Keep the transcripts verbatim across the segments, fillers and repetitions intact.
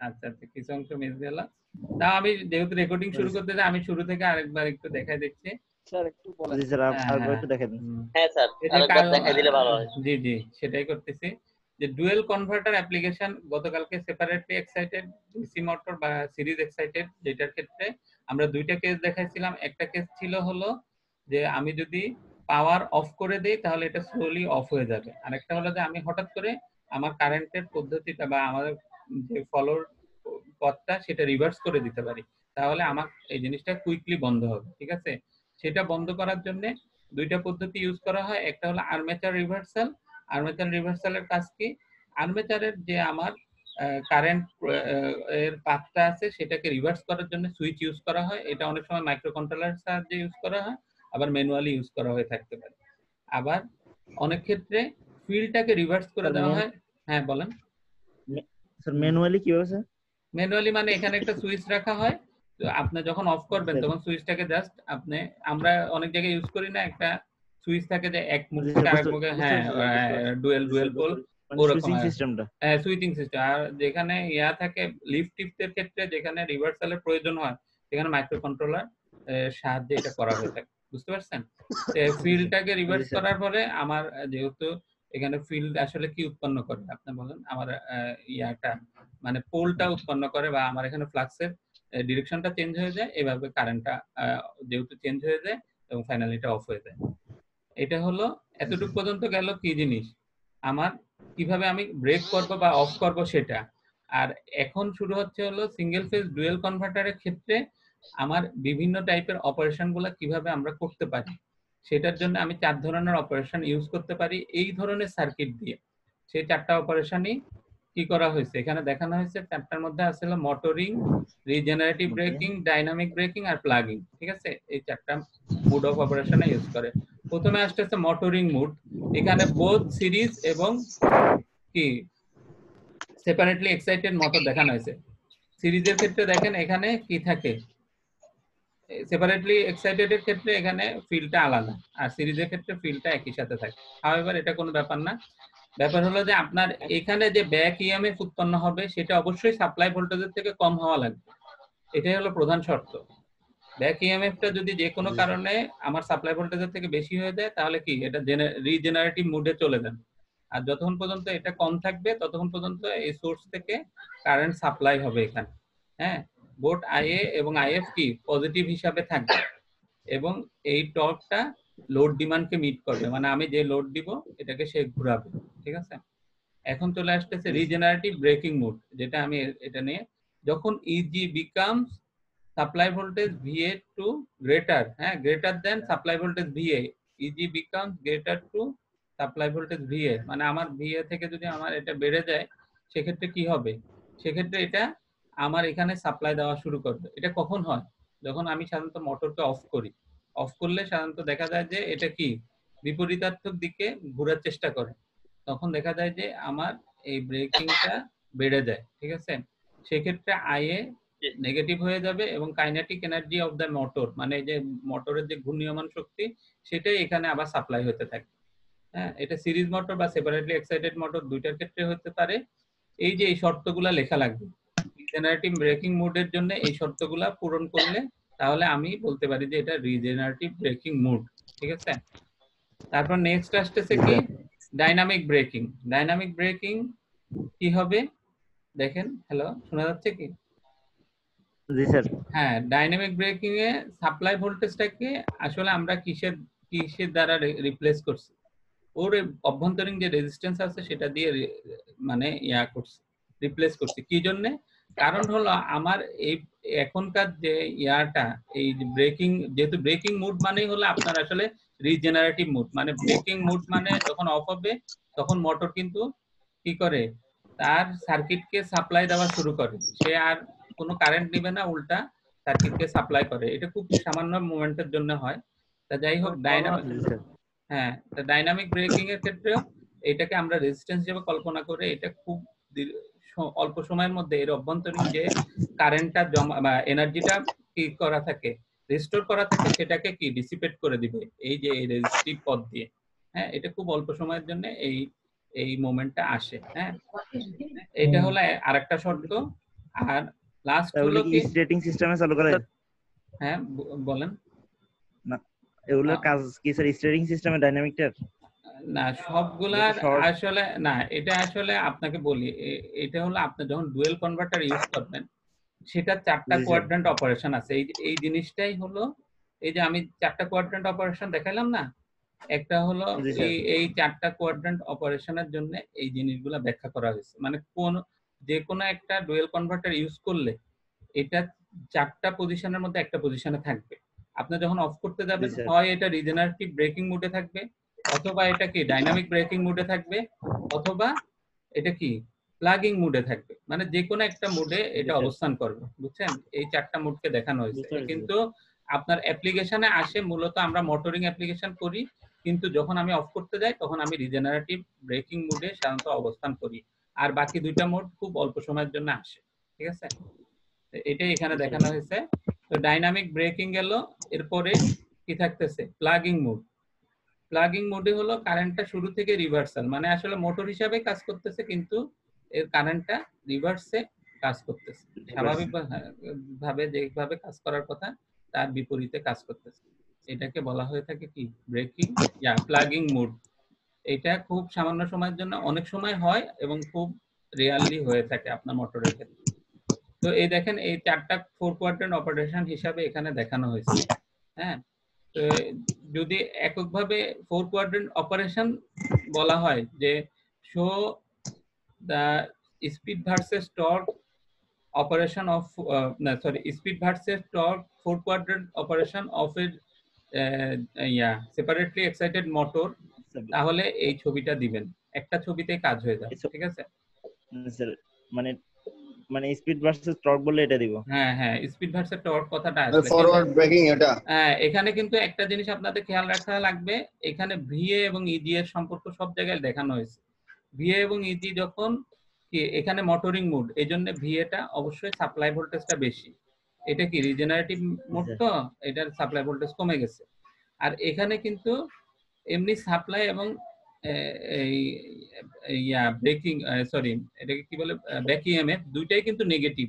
আচ্ছা আচ্ছা কিছু অংশ মিস গেল। তা আমি যেহেতু রেকর্ডিং শুরু করতে যাই আমি শুরু থেকে আরেকবার একটু দেখাই দিচ্ছি। স্যার একটু বলেন। জি স্যার হ্যাঁ আরেকবার হ্যাঁ একটু দেখাই দিন। হ্যাঁ স্যার এই যে আরেকবার কাল দেখাই দিলে ভালো হয়। জি জি সেটাই করতেছি যে ডুয়েল কনভার্টার অ্যাপ্লিকেশন গতকালকে সেপারেটলি এক্সাইটেড ডিসি মোটর বা সিরিজ এক্সাইটেড যেটার ক্ষেত্রে আমরা দুইটা কেস দেখাইছিলাম। একটা কেস ছিল হলো যে আমি যদি পাওয়ার অফ করে দেই তাহলে এটা স্লোলি অফ হয়ে যাবে। আরেকটা হলো যে আমি হঠাৎ করে আমার কারেন্টের পদ্ধতিটা বা আমার যে ফলোর পথটা সেটা রিভার্স করে দিতে পারি, তাহলে আমার এই জিনিসটা কুইকলি বন্ধ হবে। ঠিক আছে, সেটা বন্ধ করার জন্য দুইটা পদ্ধতি ইউজ করা হয়। একটা হলো আর্মেচার রিভার্সাল। আর্মেচার রিভার্সালের কাজ কি, আর্মেচারের যে আমার কারেন্ট এর পাথটা আছে সেটাকে রিভার্স করার জন্য সুইচ ইউজ করা হয়। এটা অনেক সময় মাইক্রো কন্ট্রোলারের সাহায্যে ইউজ করা হয়, আবার ম্যানুয়ালি ইউজ করা হয়ে থাকতে পারে। আবার অনেক ক্ষেত্রে ফিল্ডটাকে রিভার্স করে দেওয়া হয়। হ্যাঁ বলেন স্যার ম্যানুয়ালি কিভাবে স্যার? ম্যানুয়ালি মানে এখানে একটা সুইচ রাখা হয়, তো আপনি যখন অফ করবেন তখন সুইচটাকে জাস্ট আপনি, আমরা অনেক জায়গায় ইউজ করি না, একটা সুইচ থাকে যে এক মুখ থেকে আরেক মুখে, হ্যাঁ ডুয়েল ডুয়েল পোল ওরকম সিস্টেমটা, হ্যাঁ সুইচিং সিস্টেম। আর যেখানে ইয়া থাকে লিফট টিপসের ক্ষেত্রে যেখানে রিভার্সালের প্রয়োজন হয় সেখানে মাইক্রো কন্ট্রোলার সাহায্যে এটা করা হয়ে থাকে। বুঝতে পারছেন? ফিল্ডটাকে রিভার্স করার পরে আমার যেহেতু এখানে ফিল্ড আসলে কি উৎপন্ন করে আপনি বলেন, আমার ইয়াটা মানে পোলটা উৎপন্ন করে বা আমার এখানে ফ্লাক্সের ডিরেকশনটা চেঞ্জ হয়ে যায়, এভাবে কারেন্টটা যেহেতু চেঞ্জ হয়ে যায় এবং ফাইনালি এটা অফ হয়ে যায়। এটা হলো এতটুকু পর্যন্ত গেল কি জিনিস, আমার কিভাবে আমি ব্রেক করব বা অফ করব সেটা। আর এখন শুরু হচ্ছে হলো সিঙ্গেল ফেজ ডুয়েল কনভার্টারের ক্ষেত্রে আমার বিভিন্ন টাইপের অপারেশনগুলো কিভাবে আমরা করতে পারি, সেটার জন্য আমি চার ধরনের অপারেশন ইউজ করতে পারি এই ধরনের সার্কিট দিয়ে। সেই চারটা অপারেশনই কি করা হয়েছে এখানে দেখানো হয়েছে। চারটার মধ্যে আছে motoring, regenerative braking, dynamic braking আর প্লাগিং। ঠিক আছে, এই চারটা মুড অফ অপারেশনে ইউজ করে। প্রথমে আসতেছে মোটরিং মুড। এখানে বোথ সিরিজ এবং কি সেপারেটলি এক্সাইটেড মোটর দেখানো হয়েছে। সিরিজের ক্ষেত্রে দেখেন এখানে কি থাকে, সেপারেটলি এক্সাইটেড এর ক্ষেত্রে এখানে ফিল্ডটা আলাদা, আর সিরিজের ক্ষেত্রে ফিল্ডটা একই সাথে থাকে। হাউএভার এটা কোনো ব্যাপার না। ব্যাপার হলো যে আপনার এখানে যে ব্যাক ইএমএফ উৎপন্ন হবে সেটা অবশ্যই সাপ্লাই ভোল্টেজের থেকে কম হওয়া লাগবে, এটাই হলো প্রধান শর্ত। ব্যাক ইএমএফটা যদি যে কোনো কারণে আমার সাপ্লাই ভোল্টেজের থেকে বেশি হয়ে যায় তাহলে কি এটা রিজেনারেটিভ মুডে চলে যাবে। আর যতক্ষণ পর্যন্ত এটা কম থাকবে ততক্ষণ পর্যন্ত এই সোর্স থেকে কারেন্ট সাপ্লাই হবে এখানে। হ্যাঁ, বোট আইএ এবং আইএফ কি পজিটিভ হিসাবে থাকবে এবং এই টর্কটা লোড ডিমান্ডকে মিট করবে, মানে আমি যে লোড দিব এটাকে সে ঘোরাবে। ঠিক আছে, এখন চলে আসতেছে রিজেনারেটিভ ব্রেকিং মুড, যেটা আমি এটা নিয়ে যখন EG becomes supply voltage VA to greater, হ্যাঁ greater then supply voltage VA, EG becomes greater to supply voltage VA, মানে আমার ভিএ থেকে যদি আমার এটা বেড়ে যায় সেক্ষেত্রে কি হবে, সেক্ষেত্রে এটা আমার এখানে সাপ্লাই দেওয়া শুরু করবে। এটা কখন হয়, যখন আমি সাধারণত মোটরকে অফ করি। অফ করলে সাধারণত দেখা যায় যে এটা কি বিপরীতার্থক দিকে ঘোরার চেষ্টা করে, তখন দেখা যায় যে আমার এই ব্রেকিংটা বেড়ে যায়। ঠিক আছে, সেক্ষেত্রে আইএ নেগেটিভ হয়ে যাবে এবং kinetic energy of the motor, মানে যে মোটরের যে ঘূর্ণীয়মান শক্তি সেটাই এখানে আবার সাপ্লাই হতে থাকে। হ্যাঁ, এটা সিরিজ মোটর বা সেপারেটলি এক্সাইটেড মোটর দুইটার ক্ষেত্রে হতে পারে। এই যে এই শর্তগুলা লেখা লাগবে রিজেনারেটিভ ব্রেকিং মুডের জন্য, এই শর্তগুলা পূরণ করলে তাহলে আমি বলতে পারি যে এটা রিজেনারেটিভ ব্রেকিং মুড। ঠিক আছে, তারপর নেক্সট আসতেছে কি ডাইনামিক ব্রেকিং। ডাইনামিক ব্রেকিং কি হবে দেখেন, হ্যালো শোনা যাচ্ছে কি? জি স্যার। হ্যাঁ, ডাইনামিক ব্রেকিং এ সাপ্লাই ভোল্টেজটাকে আসলে আমরা কিসের কিসের দ্বারা রিপ্লেস করছি, ওর অভ্যন্তরীণ যে রেজিস্ট্যান্স আছে সেটা দিয়ে মানে ইয়া করছি, রিপ্লেস করছি। কি জন্য? কারণ হলো আমার এই এখনকার যে ইয়াটা এই ব্রেকিং, যেহেতু ব্রেকিং মুড মানেই হলো আপনার আসলে রিজেনারেটিভ মুড, মানে ব্রেকিং মুড মানে যখন অফ হবে তখন মোটর কিন্তু কি করে তার সার্কিটকে সাপ্লাই দেওয়া শুরু করে, সে আর কোনো কারেন্ট নেবে না, উল্টা সার্কিটকে সাপ্লাই করে। এটা খুব সামান্য মোমেন্টের জন্য হয়। তা যাই হোক ডাইনামিক, হ্যাঁ ডাইনামিক ব্রেকিং এর ক্ষেত্রেও এটাকে আমরা রেজিস্ট্যান্স হিসেবে কল্পনা করে এটা খুব অল্প সময়ের মধ্যে এর অভ্যন্তরীণ যে কারেন্টটা জমা বা এনার্জিটা কি করা থাকে রিস্টোর করা থাকে সেটাকে কি ডিসিপেট করে দিবে এই যে এই রেজিস্টিভ পথ দিয়ে। হ্যাঁ, এটা খুব অল্প সময়ের জন্য এই এই মোমেন্টটা আসে। হ্যাঁ, এটা হলো আরেকটা শর্ত। আর লাস্ট তাহলে হলো কি কি, স্টেটিং সিস্টেমে চালু করে? হ্যাঁ ব- বলেন। না, এগুলোর আহ, কাজ কি স্যার স্টেটিং সিস্টেমে ডাইনামিকটার? না যেহেতু সবগুলার শর্ট। আসলে না, এটা আসলে আপনাকে বলি, এ- এটা হলো আপনি যখন ডুয়েল কনভার্টার ইউজ করবেন, সেটা চারটা জি স্যার। কোয়াড্রেন্ট অপারেশন আছে। এই এই জিনিসটাই হলো, এই যে আমি চারটা কোয়াড্রেন্ট অপারেশন দেখাইলাম না, একটা হলো জি স্যার। এই এই চারটা কোয়াড্রেন্ট অপারেশনের জন্য এই জিনিসগুলো ব্যাখ্যা করা হয়েছে। মানে কোন যে কোনো একটা ডুয়েল কনভার্টার ইউজ করলে এটা চারটা পজিশনের মধ্যে একটা পজিশনে থাকবে। আপনি যখন অফ করতে জি যাবেন, স্যার। হয় এটা রিজেনারেটিভ ব্রেকিং মোডে থাকবে, অথবা এটা কি ডাইনামিক ব্রেকিং মোডে থাকবে, অথবা এটা কি প্লাগিং মোডে থাকবে। মানে যে কোনো একটা মোডে জি এটা স্যার। অবস্থান করবে, বুঝছেন? এই চারটা মোডকে দেখানো হয়েছে। বুঝতে এ পেরেছি স্যার। কিন্তু আপনার অ্যাপ্লিকেশনে আসে, মূলত আমরা মোটরিং অ্যাপ্লিকেশন করি, কিন্তু যখন আমি অফ করতে যাই তখন আমি রিজেনারেটিভ ব্রেকিং মোডে সাধারণত অবস্থান করি। আর বাকি দুইটা মোড খুব অল্প সময়ের জন্য আসে, ঠিক আছে? তো এটাই এখানে বুঝতে দেখানো পেরেছি। হয়েছে। তো ডাইনামিক ব্রেকিং গেল, এরপরে কি থাকতেছে, প্লাগিং মোড। প্লাগিং মোডে হলো কারেন্টটা শুরু থেকে রিভার্সাল, মানে আসলে মোটর হিসাবে কাজ করতেছে, কিন্তু এর কারেন্টটা রিভার্সে কাজ করতেছে, স্বাভাবিক ভাবে যেভাবে কাজ করার কথা তার বিপরীতে কাজ করতেছে। এটাকে বলা হয়ে থাকে কি ব্রেকিং ইয়া প্লাগিং মোড। এটা খুব সামান্য সময়ের জন্য অনেক সময় হয় এবং খুব রিয়ারলি হয়ে থাকে আপনার মোটরের ক্ষেত্রে। তো এই দেখেন এই চারটা ফোর কোয়াড্রেন্ট অপারেশন হিসাবে এখানে দেখানো হয়েছে। হ্যাঁ, তো যদি এককভাবে ফোর কোয়াড্রেন্ট অপারেশন বলা হয় যে show the speed versus torque operation of, না sorry, speed versus torque four quadrant operation of a yeah separately excited motor, তাহলে এই ছবিটা দিবেন, একটা ছবিতে কাজ হয়ে যাবে, এসব- ঠিক আছে? স্যার মানে মানে স্পিড ভার্সেস টর্ক বললে এটা দিব? হ্যাঁ হ্যাঁ, স্পিড ভার্সেস টর্ক কথাটা আসলে কিন্তু ফরওয়ার্ড ব্রেকিং এটা হ্যাঁ, এখানে কিন্তু একটা জিনিস আপনাদের খেয়াল রাখা লাগবে, এখানে ভিএ এবং ইজি এর সম্পর্ক সব জায়গায় দেখানো হয়েছে। ভিএ এবং ইজি যখন কি এখানে মোটরিং মোড, এই জন্য ভিএটা অবশ্যই সাপ্লাই ভোল্টেজটা বেশি। এটা কি রিজেনারেটিভ জি মোড, স্যার। তো এটার সাপ্লাই ভোল্টেজ কমে গেছে। আর এখানে কিন্তু এমনি সাপ্লাই এবং আহ, এই ইয়া ব্রেকিং, সরি এটাকে কি বলে, ব্যাক ইএমএফ দুইটাই কিন্তু নেগেটিভ।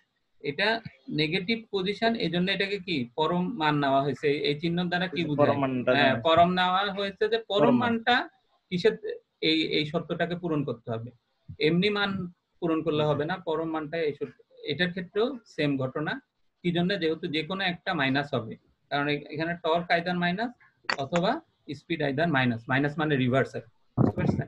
এটা নেগেটিভ পজিশন, এই জন্য এটাকে কি পরম মান নেওয়া হয়েছে। এই- এই চিহ্ন দ্বারা কি বোঝায়? পরম মানটা হ্যাঁ, নেওয়া হয়েছে। পরম নেওয়া হয়েছে যে পরম পরম মান। মানটা কিসের, এই এই শর্তটাকে পূরণ করতে হবে। এমনি মান পূরণ করলে জি স্যার। হবে না, পরম মানটা এই শর্ত। এটার ক্ষেত্রেও সেম ঘটনা। কি জন্য? যেহেতু যে কোনো একটা মাইনাস হবে, কারণ এ- এখানে টর্ক আইদার মাইনাস অথবা স্পিড আইদার মাইনাস, মাইনাস মানে রিভার্সাল, বুঝতে পারছেন?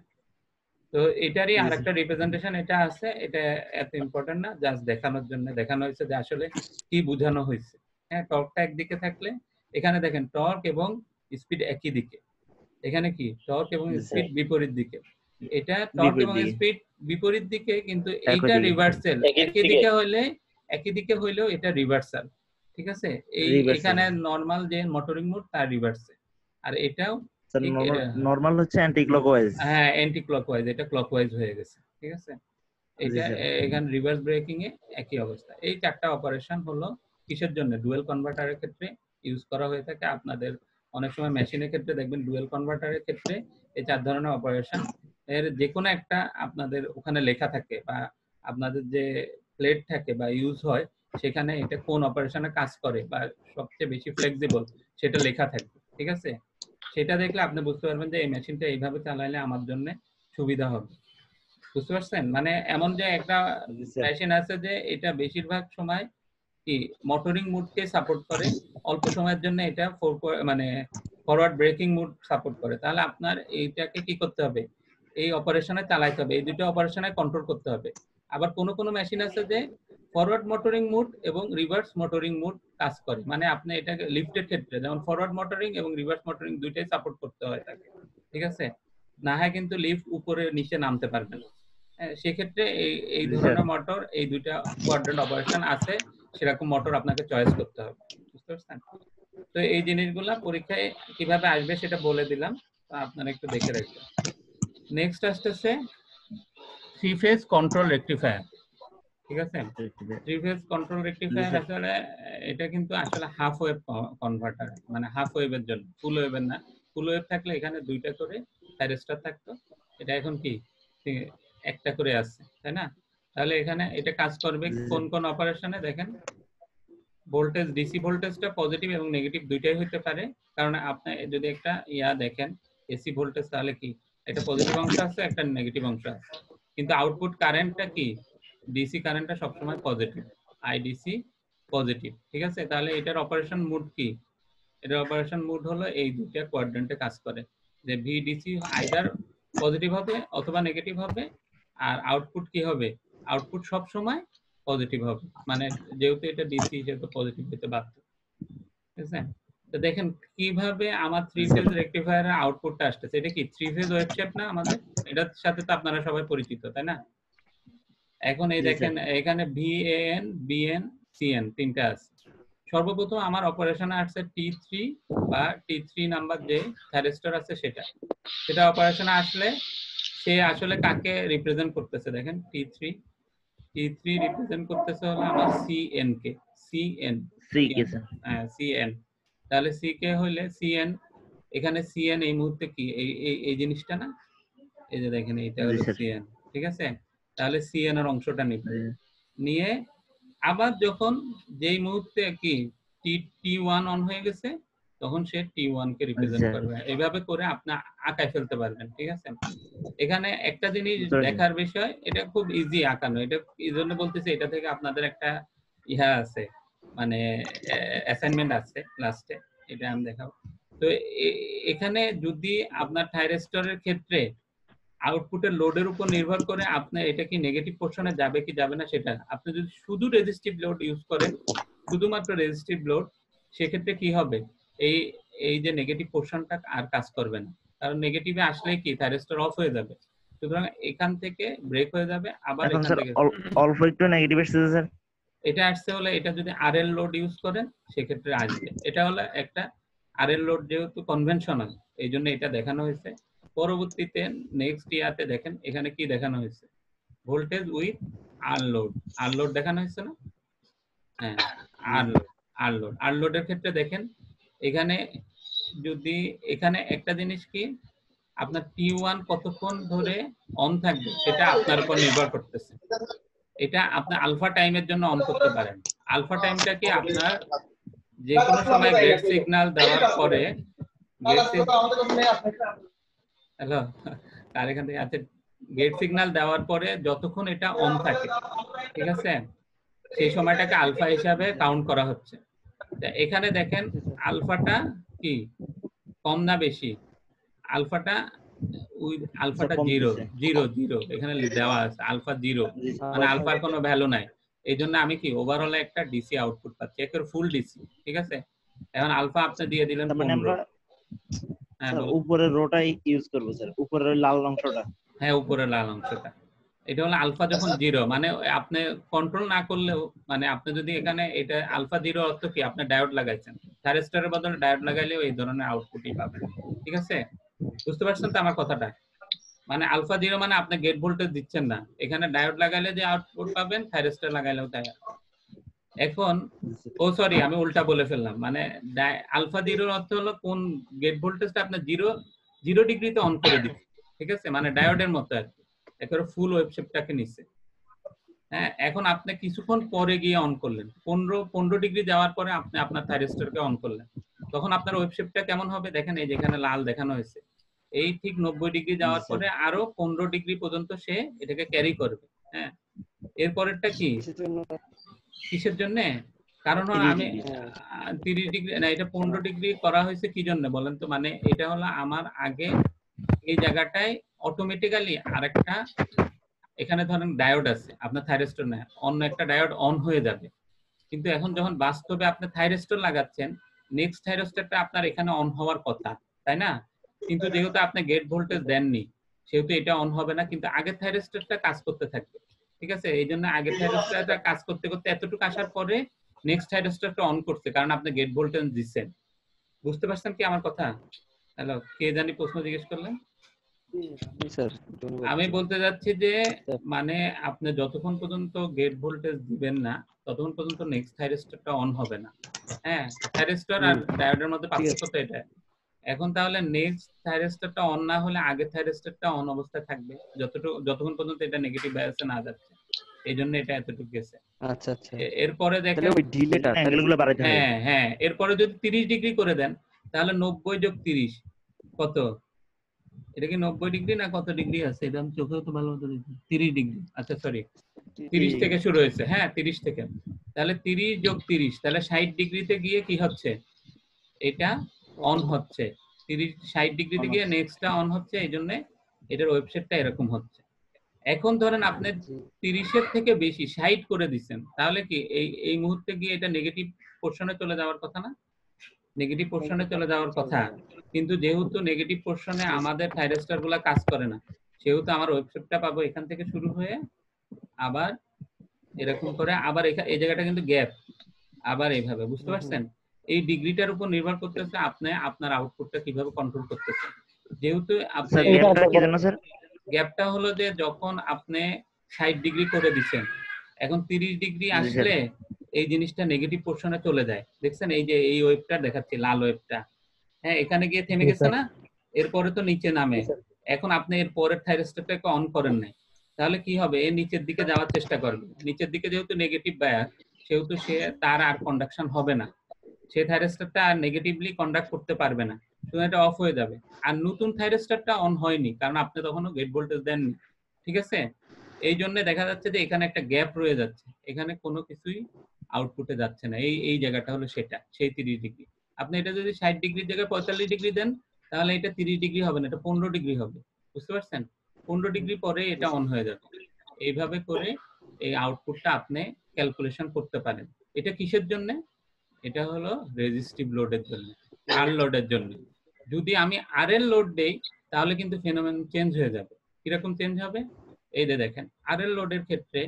তো এটারই জি স্যার। আরেকটা রিপ্রেজেন্টেশন এটা আছে, এটা এত ইম্পর্টেন্ট না, জাস্ট দেখানোর জন্য দেখানো হয়েছে যে আসলে কি বোঝানো হয়েছে। হ্যাঁ, টর্কটা একদিকে থাকলে, এখানে দেখেন টর্ক এবং স্পিড একই দিকে, এখানে কি টর্ক এবং জি স্পিড স্যার। বিপরীত দিকে। এটা টর্ক বিপরীত এবং দিকে। স্পিড বিপরীত দিকে, কিন্তু একই এইটা দিকে। রিভার্সাল, একই একই দিকে। দিকে হইলে, একই দিকে হইলেও এটা রিভার্সাল, ঠিক আছে? এই রিভার্সাল। এখানে নরমাল যে মোটরিং মোড তার রিভার্সে, আর এটাও স্যার ঠিক নরমাল এ- নরমাল হচ্ছে অ্যান্টি ক্লকওয়াইজ। হ্যাঁ অ্যান্টি ক্লকওয়াইজ, এটা ক্লকওয়াইজ হয়ে গেছে, ঠিক আছে? জি এটা স্যার। এ- এখানে রিভার্স ব্রেকিং এ একই অবস্থা। এই চারটা অপারেশন হলো কিসের জন্য? ডুয়েল কনভার্টারের ক্ষেত্রে ইউজ করা হয়ে থাকে। আপনাদের অনেক সময় মেশিনের ক্ষেত্রে দেখবেন ডুয়েল কনভার্টারের ক্ষেত্রে এই চার ধরনের অপারেশন এর যে কোনো একটা আপনাদের ওখানে লেখা থাকে, বা আপনাদের যে প্লেট থাকে বা ইউজ হয়, সেখানে এটা কোন অপারেশনে কাজ করে বা সবচেয়ে বেশি ফ্লেক্সিবল সেটা লেখা থাকবে, ঠিক আছে? সেটা দেখলে আপনি বুঝতে পারবেন যে এই মেশিনটা এইভাবে চালাইলে আমার জন্য সুবিধা হবে, বুঝতে পারছেন? মানে এমন যে একটা জি স্যার। মেশিন আছে যে এটা বেশিরভাগ সময় কি মোটরিং মুডকে সাপোর্ট করে, অল্প সময়ের জন্য এটা ফোর মানে ফরওয়ার্ড ব্রেকিং মুড সাপোর্ট করে, তাহলে আপনার এইটাকে কি করতে হবে? এই অপারেশনে চালাইতে হবে, এই দুটো অপারেশনে কন্ট্রোল করতে হবে। আবার কোনো কোনো মেশিন আছে যে ফরওয়ার্ড মোটরিং মুড এবং রিভার্স মোটরিং মুড কাজ করে, মানে আপনি এটাকে লিফটের ক্ষেত্রে যেমন ফরওয়ার্ড মোটরিং এবং রিভার্স মোটরিং দুইটাই সাপোর্ট করতে হয় থাকে, ঠিক আছে? না হয় কিন্তু লিফট উপরে নিচে নামতে পারবে না। হ্যাঁ, সেক্ষেত্রে এই এই জি স্যার। ধরনের মোটর, এই দুইটা কোয়াড্রেন্ট অপারেশন আছে, সেরকম মোটর আপনাকে চয়েস করতে হবে, বুঝতে পারছেন? তো এই জিনিসগুলা পরীক্ষায় কিভাবে আসবে সেটা বলে দিলাম, তো আপনারা একটু দেখে রাখবেন। নেক্সট আসতেছে থ্রি ফেজ কন্ট্রোল রেকটিফায়ার, ঠিক আছে? থ্রি ফেজ কন্ট্রোল জি রেকটিফায়ার স্যার। আসলে এটা কিন্তু আসলে হাফ ওয়েভ কনভার্টার, মানে হাফ ওয়েভের জন্য, ফুল ওয়েভের না। ফুল ওয়েভ থাকলে এখানে দুইটা করে থাইরিস্টর থাকতো, এটা এখন কি এ, একটা করে আছে, তাই না? তাহলে এখানে এটা কাজ করবে কোন কোন অপারেশনে দেখেন ভোল্টেজ ডিসি ভোল্টেজটা পজিটিভ এবং নেগেটিভ দুইটাই হতে পারে, কারণ আপনি যদি একটা ইয়া দেখেন এসি ভোল্টেজ তাহলে কি একটা পজিটিভ অংশ আছে একটা নেগেটিভ অংশ আছে, কিন্তু আউটপুট কারেন্টটা কি ডিসি কারেন্টটা সবসময় পজিটিভ, আইডিসি পজিটিভ। ঠিক আছে, তাহলে এটার অপারেশন মোড কি, এটার অপারেশন মোড হলো এই দুইটা কোয়াড্রেন্টে কাজ করে, যে ভিডিসি আইদার পজিটিভ হবে অথবা নেগেটিভ হবে, আর আউটপুট কি হবে, আউটপুট সব সময় পজিটিভ হবে, মানে যেহেতু এটা ডিসি যেহেতু পজিটিভ হতে বাধ্য। ঠিক আছে, তো দেখেন কিভাবে আমার থ্রি ফেজ রেকটিফায়ারের আউটপুটটা আসতেছে। এটা কি থ্রি ফেজ ওয়েভ শেপ না আমাদের, এটার সাথে তো আপনারা সবাই পরিচিত তাই না। এখন এই দেখেন এখানে ভিএএন বিএন সিএন তিনটা আছে। সর্বপ্রথম আমার অপারেশনে আসছে টি থ্রি বা টি থ্রি নাম্বার যে থাইরিস্টর আছে সেটা, সেটা অপারেশনে আসলে সে আসলে কাকে রিপ্রেজেন্ট করতেছে দেখেন T three, T three represent করতেছে হলো আমার সিএন কে, সিএন হ্যাঁ সিএন। তাহলে সি কে হইলে সিএন, এখানে সিএন এই মুহূর্তে কি এই এই জিনিসটা না, এই যে দেখেন এটা হলো সিএন। ঠিক আছে, তাহলে সিএন এর অংশটা নিবে, নিয়ে আবার যখন যেই মুহূর্তে কি টি টি ওয়ান অন হয়ে গেছে তখন সে টি ওয়ান কে রিপ্রেজেন্ট করবে, এইভাবে করে আপনি আঁকায় ফেলতে পারবেন। ঠিক আছে, এখানে একটা জিনিস দেখার বিষয়, এটা খুব ইজি আঁকানো, এটা এই জন্য বলতেছি এটা থেকে আপনাদের একটা ইহা আছে মানে অ্যাসাইনমেন্ট আছে লাস্টে, এটা আমি দেখাবো। তো এখানে যদি আপনার থাইরিস্টরের ক্ষেত্রে আউটপুটের লোডের উপর নির্ভর করে আপনার এটা কি নেগেটিভ পোর্শনে যাবে কি যাবে না সেটা, আপনি যদি শুধু রেজিস্টিভ লোড ইউজ করেন, শুধুমাত্র রেজিস্টিভ লোড, সেক্ষেত্রে কি হবে এই এই যে নেগেটিভ পোর্শনটা আর কাজ করবে না, কারণ নেগেটিভে আসলে কি থাইরিস্টর অফ হয়ে যাবে, সুতরাং এখান থেকে ব্রেক হয়ে যাবে। আবার এখান থেকে অল্প একটু নেগেটিভ আসছে স্যার, এটা আসছে হলে এটা যদি আরএল লোড ইউজ করেন সেক্ষেত্রে আসবে, এটা হলো একটা আরএল লোড যেহেতু কনভেনশনাল এই জন্য এটা দেখানো হয়েছে। পরবর্তীতে নেক্সট ইয়াতে দেখেন এখানে কি দেখানো হয়েছে, voltage with R load, R load দেখানো হয়েছে না, হ্যাঁ আর লোড, আর লোড, আর লোডের ক্ষেত্রে দেখেন এখানে যদি এখানে একটা জিনিস কি আপনার টি ওয়ান কতক্ষণ ধরে অন থাকবে সেটা আপনার উপর নির্ভর করতেছে, এটা আপনি আলফা টাইমের জন্য অন করতে পারেন। আলফা টাইমটা কি আপনার যে কোনো সময় গেট সিগন্যাল দেওয়ার পরে, হ্যালো তার এখান থেকে আছে, গেট সিগন্যাল দেওয়ার পরে যতক্ষণ এটা অন থাকে, ঠিক আছে, সেই সময়টাকে আলফা হিসাবে কাউন্ট করা হচ্ছে। এখানে দেখেন আলফাটা কি কম না বেশি, আলফাটা উইথ আলফাটা জিরো জিরো জিরো এখানে দেওয়া আছে, আলফা জিরো মানে আলফার কোনো ভ্যালু নাই, এই জন্য আমি কি ওভারঅল একটা ডিসি আউটপুট পাচ্ছি, একের ফুল ডিসি। ঠিক আছে, এখন আলফা আপনি দিয়ে দিলেন পনেরো, হ্যাঁ উপরের রোটাই ইউজ করব স্যার, উপরের লাল অংশটা, হ্যাঁ উপরের লাল অংশটা, এটা হলো আলফা যখন জিরো, মানে আপনি কন্ট্রোল না করলেও, মানে আপনি যদি এখানে এটা আলফা জিরো অর্থ কি আপনি ডায়োড লাগাইছেন, থাইরিস্টরের বদলে ডায়োড লাগাইলেও এই ধরনের আউটপুটই পাবেন। ঠিক আছে, বুঝতে পারছেন তো আমার কথাটা, মানে আলফা জিরো মানে আপনি গেট ভোল্টেজ দিচ্ছেন না, এখানে ডায়োড লাগাইলে যে আউটপুট পাবেন থাইরিস্টর লাগাইলেও তাই। এখন ও সরি আমি উল্টা বলে ফেললাম, মানে আলফা জিরোর অর্থ হলো কোন গেট ভোল্টেজটা আপনি জিরো জিরো ডিগ্রিতে অন করে দিচ্ছেন। ঠিক আছে, মানে ডায়োডের মতো আর কি, একেবারে ফুল ওয়েভ শেপটাকে নিচ্ছে। হ্যাঁ, এখন আপনি কিছুক্ষণ পরে গিয়ে অন করলেন, পনেরো পনেরো ডিগ্রি যাওয়ার পরে আপনি আপনার থাইরিস্টরকে অন করলেন, তখন আপনার ওয়েভ শেপটা কেমন হবে দেখেন, এই যেখানে লাল দেখানো হয়েছে, এই ঠিক নব্বই ডিগ্রি যাওয়ার পরে আরো পনেরো ডিগ্রি পর্যন্ত সে এটাকে ক্যারি করবে। হ্যাঁ, এরপরেরটা কি কিসের জন্য, কারণ আমি তিরিশ ডিগ্রি না এটা পনেরো ডিগ্রি করা হয়েছে কি জন্য বলেন তো, মানে এটা হলো আমার আগে এই জায়গাটায় অটোমেটিক্যালি আরেকটা এখানে ধরেন ডায়োড আছে আপনার থাইরিস্টর না, অন্য একটা ডায়োড অন হয়ে যাবে, কিন্তু এখন যখন বাস্তবে আপনি থাইরিস্টর লাগাচ্ছেন নেক্সট থাইরিস্টরটা আপনার এখানে অন হওয়ার কথা তাই না, কিন্তু যেহেতু আপনি গেট ভোল্টেজ দেননি সেহেতু এটা অন হবে না, কিন্তু আগের থাইরিস্টরটা কাজ করতে থাকবে। ঠিক আছে, এই জন্য আগের থাইরিস্টরটা কাজ করতে করতে এতটুকু আসার পরে নেক্সট থাইরিস্টরটা অন করছে, কারণ আপনি গেট ভোল্টেজ দিচ্ছেন। বুঝতে পারছেন কি আমার কথা? হ্যালো, কে জানি প্রশ্ন জিজ্ঞেস করলেন? আমি বলতে যাচ্ছি যে মানে আপনি যতক্ষণ পর্যন্ত গেট ভোল্টেজ দিবেন না ততক্ষণ পর্যন্ত নেক্সট থাইরিস্টরটা অন হবে না। হ্যাঁ, থাইরিস্টর আর ডায়োডের মধ্যে পার্থক্য তো এটা। এখন তাহলে নেক্সট থাইরিস্টরটা অন না হলে আগের থাইরিস্টরটা অন অবস্থায় থাকবে যতটুকু যতক্ষণ পর্যন্ত এটা নেগেটিভ বায়াসে না যাচ্ছে। এই জন্য এটা এতটুকু গেছে। আচ্ছা আচ্ছা, এ- এরপরে তাহলে দেখেন ওই ডিলেটা অ্যাঙ্গেলগুলো বাড়াইতে হয়। হ্যাঁ হ্যাঁ এরপরে যদি তিরিশ ডিগ্রি করে দেন তাহলে নব্বই যোগ তিরিশ কত? এটা কি নব্বই ডিগ্রি না কত ডিগ্রি আছে? এটা আমি চোখেও তো ভালো মতো দেখি। তিরিশ ডিগ্রি, আচ্ছা সরি তিরিশ থেকে শুরু হয়েছে, হ্যাঁ তিরিশ থেকে। তাহলে তিরিশ যোগ তিরিশ তাহলে ষাট ডিগ্রিতে গিয়ে কি হচ্ছে? এটা অন হচ্ছে। তিরিশ ষাট ডিগ্রিতে On গিয়ে হচ্ছে। নেক্সটটা অন হচ্ছে, এই জন্য এটার ওয়েবসাইটটা এরকম হচ্ছে। এখন ধরেন আপনি তিরিশের থেকে বেশি ষাট করে দিচ্ছেন, তাহলে কি এই এই মুহূর্তে গিয়ে এটা নেগেটিভ পোর্শনে চলে যাওয়ার কথা না? নেগেটিভ পোর্শনে চলে যাওয়ার কথা, কিন্তু যেহেতু নেগেটিভ পোর্শনে আমাদের থাইরস্টার গুলা কাজ করে না, সেহেতু আমার ওয়েবসাইটটা পাবো এখান থেকে শুরু হয়ে আবার এরকম করে আবার এখা- এই জায়গাটা কিন্তু গ্যাপ, আবার এইভাবে, বুঝতে পারছেন? এই ডিগ্রিটার উপর নির্ভর করতেছে আপনি আপনার আউটপুটটা কিভাবে কন্ট্রোল করতেছেন। যেহেতু আপনি স্যার গ্যাপটা কি জানো স্যার? গ্যাপটা হলো যে যখন আপনি ষাট ডিগ্রি করে দিচ্ছেন, এখন তিরিশ ডিগ্রি জি স্যার। আসলে এই জিনিসটা নেগেটিভ পোর্শনে চলে যায়। দেখছেন এই যে এই ওয়েবটা দেখাচ্ছি লাল ওয়েবটা, হ্যাঁ এখানে গিয়ে থেমে গেছে না, এরপরে তো নিচে নামে। এখন আপনি এর পরের থাইরস্টারটাকে অন করেন নাই, তাহলে কি হবে? এ নিচের দিকে যাওয়ার চেষ্টা করবে। নিচের দিকে যেহেতু নেগেটিভ বায়াস, সেহেতু সে তার আর কন্ডাকশন হবে না, সে থাইরস্টারটা আর নেগেটিভলি কন্ডাক্ট করতে পারবে না, শুধু এটা অফ হয়ে যাবে। আর নতুন থাইরস্টারটা অন হয়নি, কারণ আপনি তখনও গেট ভোল্টেজ দেননি, ঠিক আছে? এই জন্য দেখা যাচ্ছে যে এখানে একটা গ্যাপ রয়ে যাচ্ছে, এখানে কোনো কিছুই আউটপুটে যাচ্ছে না। এই এই জায়গাটা হলো সেটা, সেই তিরিশ ডিগ্রি। আপনি এটা যদি ষাট ডিগ্রির জায়গায় পঁয়তাল্লিশ ডিগ্রি দেন, তাহলে এটা তিরিশ ডিগ্রি হবে না, এটা পনেরো ডিগ্রি হবে, বুঝতে পারছেন? পনেরো ডিগ্রি পরে এটা অন হয়ে যাবে। এইভাবে করে এই আউটপুটটা আপনি ক্যালকুলেশন করতে পারেন। এটা কিসের জন্য? এটা হলো রেজিস্টিভ লোডের জন্য, আর লোডের জন্য। যদি আমি আর এল লোড দেই তাহলে কিন্তু ফেনোমেন চেঞ্জ হয়ে যাবে। কিরকম চেঞ্জ হবে? এই যে দেখেন আর এল লোডের ক্ষেত্রে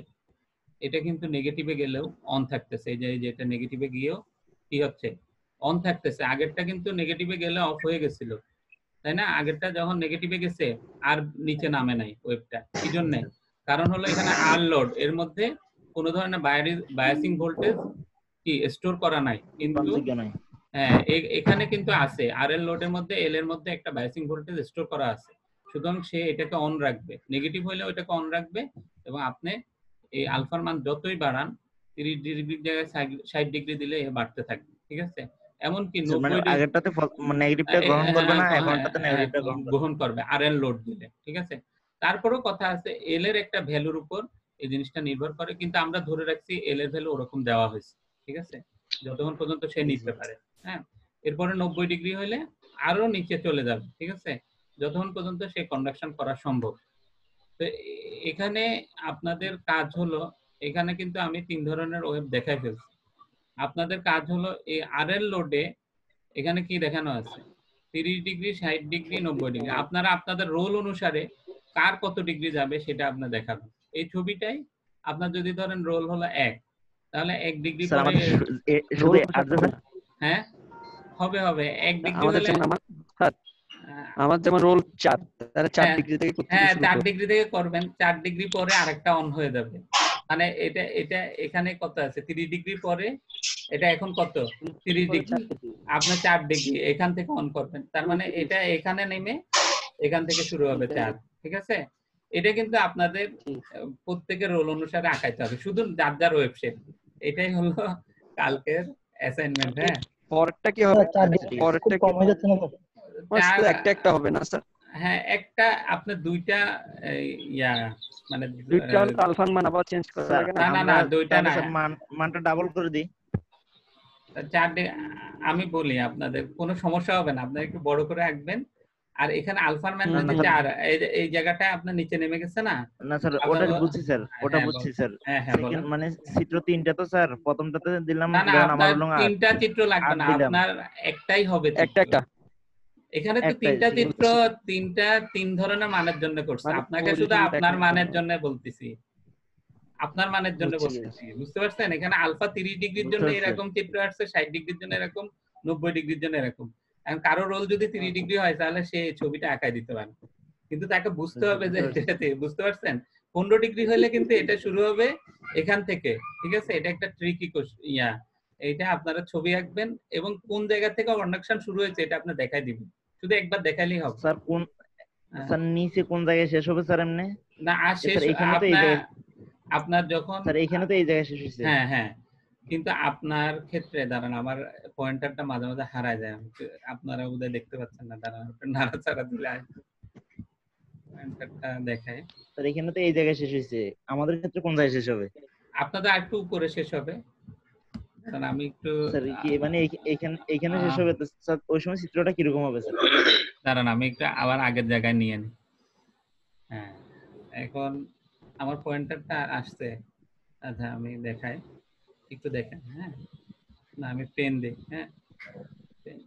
এটা কিন্তু নেগেটিভে গেলেও অন থাকতেছে, এই যে এই যে এটা নেগেটিভে গিয়েও কি হচ্ছে? অন থাকতেছে। আগেরটা কিন্তু নেগেটিভে গেলে অফ হয়ে গেছিল, তাই না? আগেরটা যখন নেগেটিভে গেছে আর নিচে নামে নাই ওয়েবটা, কি জন্য? কারণ হলো এখানে আর লোড, এর মধ্যে কোনো ধরনের বায়াসিং ভোল্টেজ কি স্টোর করা নাই, কিন্তু গ্রহণযোগ্য নয়। হ্যাঁ এ- এখানে কিন্তু আছে আর এল লোডের মধ্যে, এল এর মধ্যে একটা বায়াসিং ভোল্টেজ স্টোর করা আছে। সুতরাং সে এটাকে অন রাখবে, নেগেটিভ হইলেও এটাকে অন রাখবে, এবং আপনি এই আলফার মান যতই বাড়ান, তিরিশ ডিগ্রির জায়গায় ষাট ডিগ্রি দিলে এ বাড়তে থাকবে, ঠিক আছে? এমনকি স্যার মানে নব্বই ডিগ্রি আগেরটাতে নেগেটিভটা গ্রহণ করবে না, এখনটাতে নেগেটিভটা গ্রহণ করবে। গ্রহণ করবে আর এল লোড দিলে, ঠিক আছে? তারপরেও কথা আছে, এল এর একটা ভ্যালুর উপর এই জিনিসটা নির্ভর করে, কিন্তু আমরা ধরে রাখছি এল এর ভ্যালু ওরকম দেওয়া হয়েছে, ঠিক আছে? যতক্ষণ পর্যন্ত সে নিতে পারে, হ্যাঁ। এরপরে নব্বই ডিগ্রি হলে আরো নিচে চলে যাবে, ঠিক আছে? যতক্ষণ পর্যন্ত সে কন্ডাকশন করা সম্ভব। তো এ- এখানে আপনাদের কাজ হলো, এখানে কিন্তু আমি তিন ধরনের ওয়েভ দেখাই ফেলছি। আপনাদের কাজ হলো এই আর এল লোডে এখানে কি দেখানো আছে, তিরিশ ডিগ্রি, ষাট ডিগ্রি, নব্বই ডিগ্রি। আপনারা আপনাদের রোল অনুসারে কার কত ডিগ্রি যাবে সেটা আপনার দেখাবেন। এই ছবিটাই আপনার যদি ধরেন রোল হলো এক, তাহলে এক ডিগ্রি স্যার পরে, আমাদের শু- এ- শুধু আর্দ্র স্যার। হ্যাঁ হবে হবে এক ডিগ্রি আমাদের হলে যেমন আমার স্যার, আহ, আমার যেমন রোল চার, তাহলে চার হ্যাঁ ডিগ্রি থেকে করতে হ্যাঁ শুরু চার করব। ডিগ্রি থেকে করবেন, চার ডিগ্রি পরে আরেকটা অন হয়ে যাবে। মানে এটা এটা এখানে কত আছে, তিরিশ ডিগ্রি পরে এটা এখন কত, তিরিশ ডিগ্রি, আপনার চার ডিগ্রি এখান থেকে অন করবেন, তার মানে এটা এখানে নেমে এখান থেকে শুরু হবে চার, ঠিক আছে? এটা কিন্তু আপনাদের আহ, প্রত্যেকের রোল অনুসারে আঁকাইতে হবে, শুধু যার যার ওয়েবসাইট। এটাই হলো কালকের অ্যাসাইনমেন্ট, হ্যাঁ। পরেরটা কি হবে? চার ডিগ্রি খুব পরেরটা কি কম হয়ে যাচ্ছে না স্যার? আমার চার, শুধু একটা একটা হবে না স্যার? হ্যাঁ একটা আপনার দুইটা এই, ইয়া মানে দুইটা হলে তো আলফার মান আবার চেঞ্জ করা স্যার লাগে না না? না আমরা না দুইটা তাহলে না, স্যার মান মানটা ডাবল করে দিই। চার ডি- আমি বলি আপনাদের কোনো সমস্যা হবে না, আপনারা একটু বড় করে আঁকবেন। আর এখানে আলফার ম্যান না, যে না, চার, এই যে- এই জায়গাটায় আপনার নিচে নেমে গেছে না? না স্যার আপনার ওটা ও- বুঝছি স্যার, ওটা হ্যাঁ, বুঝছি বল- স্যার। হ্যাঁ হ্যাঁ বলেন। সেকেন্ড মানে চিত্র তিনটা তো স্যার, প্রথমটাতে দিলাম না না ধরেন আমার আপনার হলো আট, তিনটা চিত্র লাগবে আট না, দিলাম। আপনার একটাই হবে চিত্র। একটা একটা এখানে তো একটাই তিনটা ঠিক চিত্র, আছে। তিনটা তিন ধরনের মানের জন্য করছে, মানে আপনাকে শুধু origin আপনার দেখানোর মানের জন্য। জন্য বলতেছি, আপনার মানের জন্য বুঝছি। বলতেছি, বুঝতে পারছেন? এখানে আলফা তিরিশ ডিগ্রির বুঝতে জন্য পারছি। এরকম চিত্র আসছে, ষাট ডিগ্রির জন্য এরকম, নব্বই ডিগ্রির জন্য এরকম। এখন কারো রোল যদি তিরিশ ডিগ্রি হয় তাহলে সে ছবিটা আঁকাই দিতে পারে, কিন্তু তাকে বুঝতে হবে যে বুঝতে পারছি। এটাতে, বুঝতে পারছেন? পনেরো ডিগ্রি হলে কিন্তু এটা শুরু হবে এখান থেকে, ঠিক আছে? এটা একটা ট্রিকি ইয়া, এইটা আপনারা ছবি আঁকবেন এবং কোন জায়গা থেকে কন্ডাকশন শুরু হয়েছে এটা আপনি দেখাই দিবেন, শুধু একবার দেখাইলেই হবে। স্যার কোন হ্যাঁ। স্যার নিচে কোন জায়গায় শেষ হবে স্যার এমনি? না আর এ শেষ স্যার এখানে তো এই আপনার জায়গায় আপনার যখন স্যার এখানে তো এই জায়গায় শেষ হয়েছে। হ্যাঁ হ্যাঁ কিন্তু আপনার ক্ষেত্রে দাঁড়ান আমার পয়েন্টারটা মাঝে মাঝে হারায় যায় আমি তো- আপনারা বোধহয় দেখতে পাচ্ছেন না, দাঁড়ান একটু নাড়াচাড়া দিলে পয়েন্টারটা দেখায়। স্যার এখানে তো এই জায়গায় শেষ হয়েছে, আমাদের ক্ষেত্রে কোন জায়গায় শেষ হবে? আপনাদের আরেকটু উপরে শেষ হবে, কারণ আমি একটু স্যার কি মানে এই- এইখানে এইখানে শেষ হবে তো স্যার, ওই সময় চিত্রটা কিরকম হবে স্যার? দাঁড়ান আমি একটু আবার আগের জায়গায় নিয়ে নিই। হ্যাঁ এখন আমার পয়েন্টারটা আসছে, আচ্ছা আমি দেখাই, একটু দেখেন। হ্যাঁ না আমি পেন দিই। হ্যাঁ pen।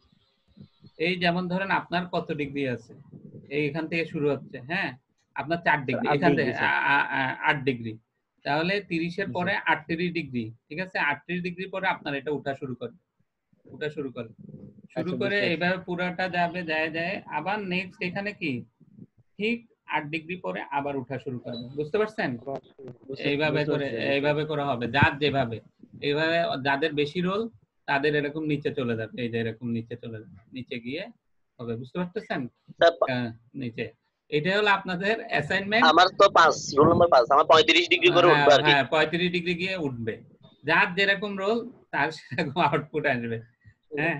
এই যেমন ধরেন আপনার কত ডিগ্রি আছে, এইখান থেকে শুরু হচ্ছে। হ্যাঁ আপনার চার ডিগ্রি, আট এখান থেকে ডিগ্রি, স্যার। আ- আ- আ- আট ডিগ্রি, তাহলে তিরিশের জি, পরে আটত্রিশ ডিগ্রি, ঠিক আছে? আটত্রিশ ডিগ্রি পরে আপনার এটা উঠা শুরু করে, উঠা শুরু করে শুরু আচ্ছা, করে বুঝতে পারছি। এইভাবে পুরাটা যাবে, যায় যায় আবার নেক্সট এখানে কি ঠিক আট ডিগ্রি পরে আবার উঠা শুরু করবে, বুঝতে পারছেন? বুঝতে- এইভাবে বুঝতে করে পারছি, স্যার, বুঝতে এইভাবে করে হবে, যার যেভাবে এইভাবে যাদের বেশি রোল তাদের এরকম নিচে চলে যাবে, এই যে এরকম নিচে চলে যাবে, নিচে গিয়ে হবে, বুঝতে পারতেছেন? স্যার, হ্যাঁ, নিচে। এটাই হলো আপনাদের অ্যাসাইনমেন্ট। আমার তো পাঁচ, রোল নাম্বার পাঁচ, আমার পঁয়ত্রিশ ডিগ্রি করে হ্যাঁ উঠবে আর কি। হ্যাঁ পঁয়ত্রিশ ডিগ্রি গিয়ে উঠবে, যার যেরকম রোল তার সেরকম আউটপুট আসবে। হ্যাঁ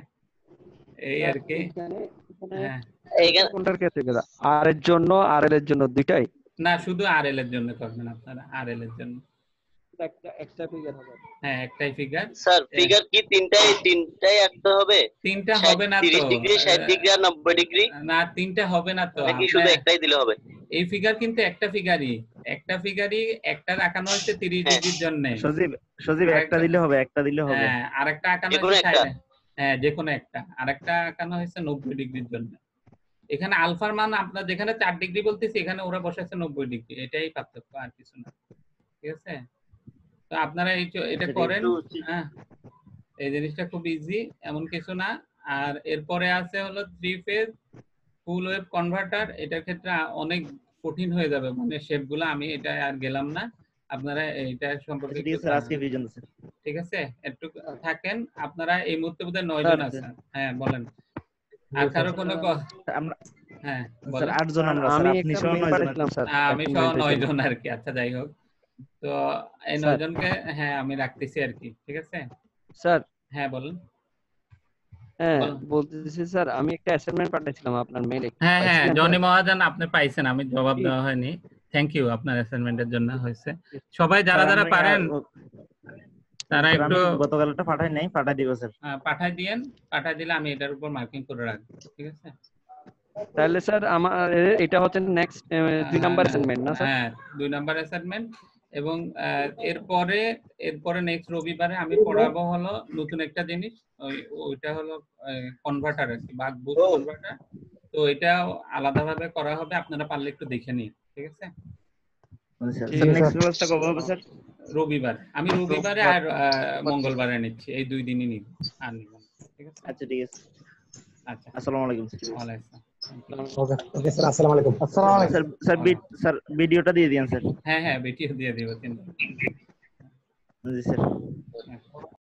এই আর কি। এখানে এখানে হ্যাঁ এইখানে কোনটার ক্ষেত্রে গেল? আর এর জন্য আর এল এর জন্য দুইটাই না শুধু আর এল এর জন্য করবেন আপনারা, আর এল এর জন্য। একটা একটা ফিগার হবে। হ্যাঁ একটাই ফিগার। স্যার ফিগার কি তিনটাই তিনটাই আঁকতে হবে? তিনটা হবে না তো, তিরিশ ডিগ্রি, ষাট ডিগ্রি আর নব্বই ডিগ্রি, না তিনটা হবে না তো, নাকি শুধু আপনার- একটাই দিলে হবে? এই ফিগার কিন্তু একটা ফিগারই, একটা ফিগারই একটা আঁকানো হয়েছে তিরিশ হ্যাঁ। ডিগ্রির জন্য। সজীব সজীব একটা আরেকটা- দিলে হবে, একটা দিলে হবে। হ্যাঁ আরেকটা আঁকানো যেকোনো হয়েছে একটা? ষাট, হ্যাঁ যে কোনো একটা, আরেকটা আঁকানো হয়েছে নব্বই ডিগ্রির জন্য। এখানে আলফার মান আপনার যেখানে চার ডিগ্রি বলতেছি, এখানে ওরা বসাচ্ছে নব্বই ডিগ্রি, এটাই পার্থক্য আর কিছু না, ঠিক আছে? তো আপনারা এই চ- এটা আচ্ছা, করেন। একটু- হ্যাঁ এই জিনিসটা খুব ইজি, এমন কিছু না। আর এরপরে আছে হলো three phase full wave converter, এটার ক্ষেত্রে আ- অনেক কঠিন হয়ে যাবে, মানে শেপগুলো আমি এটা আর গেলাম না, আপনারা এটা সম্পর্কে আচ্ছা, ঠিক একটু আছে স্যার, আজকে জানেন। পর্যন্ত স্যার। ঠিক আছে একটু থাকেন আপনারা, এই মুহূর্তে বোধহয় নয় জন স্যার, আছেন। হ্যাঁ বলেন, আর কারো কোনো ক- আমরা হ্যাঁ স্যার বলেন। আটজন আমরা, আমি স্যার আপনি একটা সহ মেইল নয় জন পাঠিয়েছিলাম স্যার, আহ, আমি একটা সহ mail নয় পাঠিয়েছিলাম। জন আর কি, আচ্ছা যাই হোক। তো এই স্যার। নয় জনকে হ্যাঁ আমি রাখতেছি আর কি, ঠিক আছে? স্যার হ্যাঁ বলুন। হ্যাঁ বলুন। বলতেছি স্যার, আমি একটা অ্যাসাইনমেন্ট পাঠিয়েছিলাম আপনার মেইলে। হ্যাঁ হ্যাঁ জনি মহাজন আপনি পাইছেন, আমি জবাব দেওয়া হয়নি। থ্যাংক ইউ আপনার অ্যাসাইনমেন্টের জন্য হয়েছে। সবাই যারা স্যার, যারা আপনাকে পারেন আর- তারা স্যার, একটু আমি গতকালটা পাঠাই নাই, পাঠাই দিব স্যার। আহ, পাঠায় দিয়েন, পাঠায় দিলে আমি এটার উপর মার্কিং করে রাখবো, ঠিক আছে? তাহলে স্যার আমার এটা হচ্ছে নেক্সট দুই নাম্বার অ্যাসাইনমেন্ট না স্যার? হ্যাঁ দুই নাম্বার অ্যাসাইনমেন্ট। এবং আহ, এরপরে এরপরে নেক্সট রবিবারে আমি পড়াবো হলো নতুন একটা জিনিস, ওই ওইটা হলো কনভার্টার আর কি, বাক বুস্ট কনভার্টার। তো এটা আলাদাভাবে করা হবে, আপনারা পারলে একটু দেখে নিন, ঠিক আছে? স্যার ঠিক আছে, নেক্সট ক্লাসটা কবে হবে স্যার? রবিবার, আমি রবিবারে আর আহ, মঙ্গলবারে নিচ্ছি, এই দুই দিনই নিব, আর নিব না, ঠিক আছে? আচ্ছা, ঠিক আছে। আচ্ছা আসসালামু আলাইকুম স্যার। ওয়ালাইকুম আসসালাম। ওকে ওকে স্যার, আসসালামু আলাইকুম। আসসালামু আলাইকুম। স্যার স্যার বি- স্যার ভিডিওটা দিয়ে দিন স্যার। হ্যাঁ হ্যাঁ ভিডিও দিয়ে দিব, চিন্তা জি স্যার। নেই।